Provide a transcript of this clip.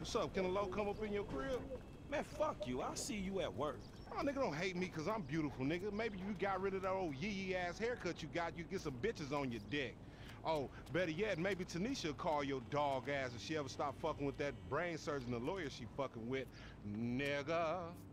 What's up? Can a low come up in your crib? Man, fuck you. I'll see you at work. Oh, nigga, don't hate me because I'm beautiful, nigga. Maybe you got rid of that old yee-yee ass haircut you got, you get some bitches on your dick. Oh, better yet, maybe Tanisha will call your dog ass if she ever stop fucking with that brain surgeon, the lawyer she fucking with, nigga.